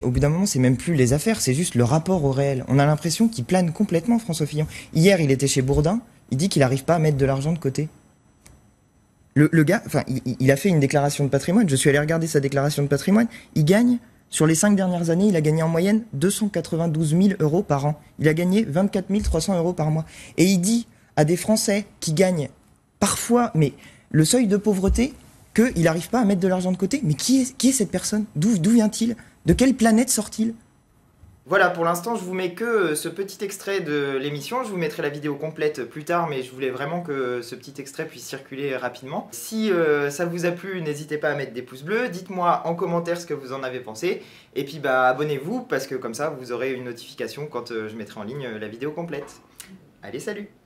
Au bout d'un moment, c'est même plus les affaires, c'est juste le rapport au réel. On a l'impression qu'il plane complètement, François Fillon. Hier, il était chez Bourdin, il dit qu'il n'arrive pas à mettre de l'argent de côté. Le gars, enfin, il a fait une déclaration de patrimoine, je suis allé regarder sa déclaration de patrimoine, il gagne, sur les 5 dernières années, il a gagné en moyenne 292 000 euros par an. Il a gagné 24 300 euros par mois. Et il dit à des Français qui gagnent parfois, mais le seuil de pauvreté, qu'il n'arrive pas à mettre de l'argent de côté. Mais qui est cette personne? D'où vient-il? De quelle planète sort-il? Voilà, pour l'instant, je vous mets que ce petit extrait de l'émission. Je vous mettrai la vidéo complète plus tard, mais je voulais vraiment que ce petit extrait puisse circuler rapidement. Si ça vous a plu, n'hésitez pas à mettre des pouces bleus. Dites-moi en commentaire ce que vous en avez pensé. Et puis, abonnez-vous, parce que comme ça, vous aurez une notification quand je mettrai en ligne la vidéo complète. Allez, salut!